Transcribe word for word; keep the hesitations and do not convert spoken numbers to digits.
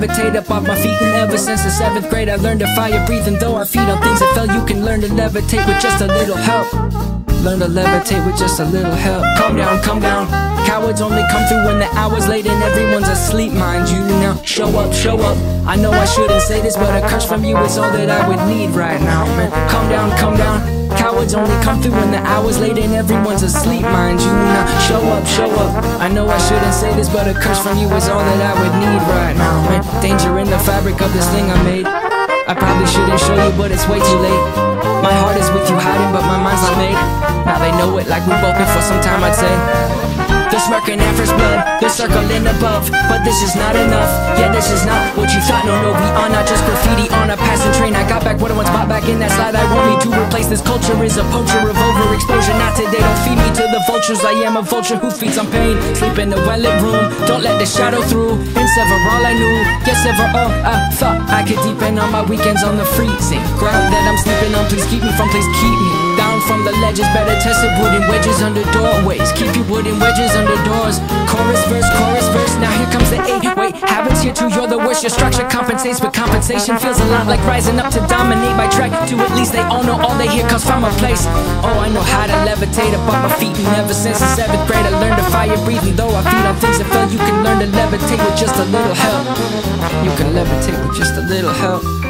levitate up off my feet. And ever since the seventh grade I learned to fire breathe. And though I feed on things that fell, you can learn to levitate with just a little help. Learn to levitate with just a little help. Calm down, calm down. Cowards only come through when the hour's late and everyone's asleep, mind you. Now show up, show up. I know I shouldn't say this, but a curse from you is all that I would need right now, man. Calm down, calm down. Cowards only come through when the hour's late and everyone's asleep, mind you. Now show up, show up. I know I shouldn't say this, but a curse from you is all that I would need right now, man. Danger in the fabric of this thing I made. I probably shouldn't show you, but it's way too late. My heart is with you hiding, but my mind's not made. Now they know it like we've both been for some time, I'd say. They're smirking at first blood, they're circling above, but this is not enough. Yeah, this is not what you thought. No, no, we are not just graffiti on a passing train. I got back what I once bought back in that slide. I won't need to replace this culture. Is a poacher of overexposure. Not today, don't feed me to the vultures. I am a vulture who feeds on pain. Sleep in the well-lit room, don't let the shadow through. And sever all I knew, yes, sever all I thought I could deepen on my weekends on the freezing ground that I'm sleeping on. Please keep me from, please keep me down from the ledges. Better tested wooden wedges under doorways. Keep your wooden wedges under doors. Chorus verse, chorus verse. Now here comes the eight. Wait, habits here too, you're the worst. Your structure compensates, but compensation feels a lot like rising up to dominate by track. To at least they all know all they hear comes from a place. Oh, I know how to levitate up on my feet. And ever since the seventh grade I learned to fire breathe. And though I feed on things that fell, you can learn to levitate with just a little help. You can levitate with just a little help.